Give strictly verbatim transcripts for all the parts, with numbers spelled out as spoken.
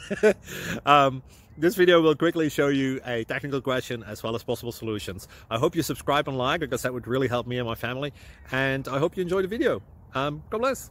um, this video will quickly show you a technical question as well as possible solutions. I hope you subscribe and like, because that would really help me and my family. And I hope you enjoy the video. Um, God bless.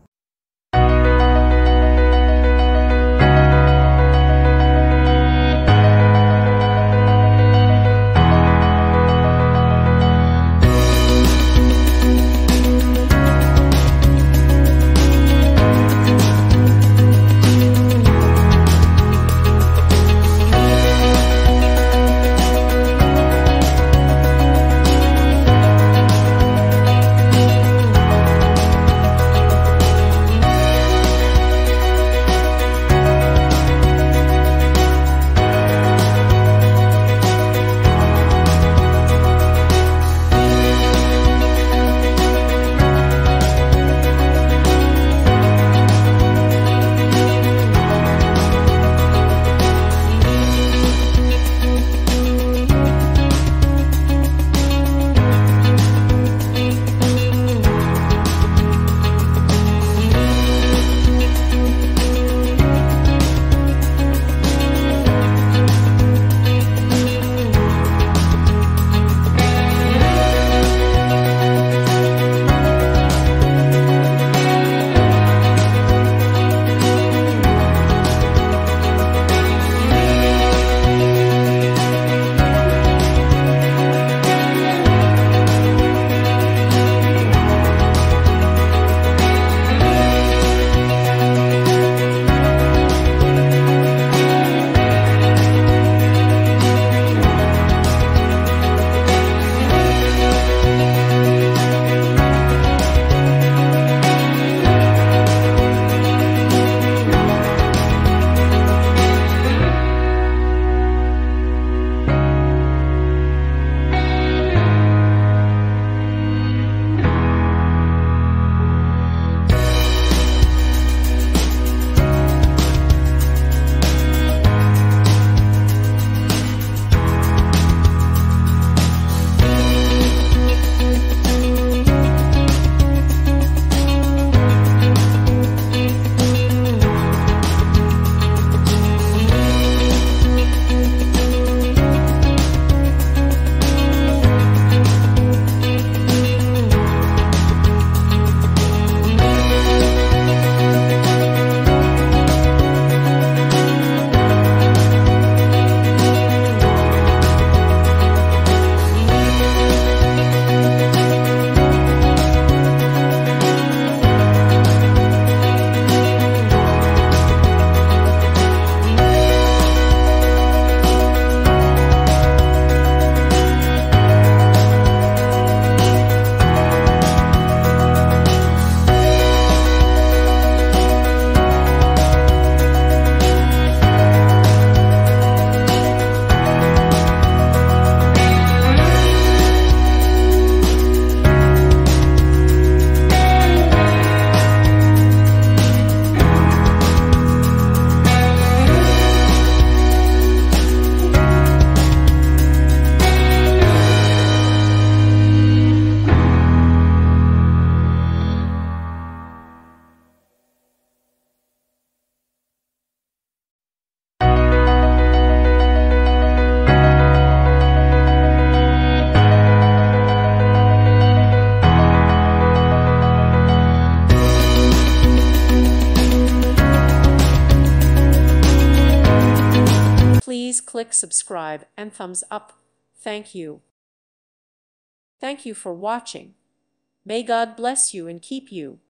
Please click subscribe and thumbs up. Thank you. Thank you for watching. May God bless you and keep you.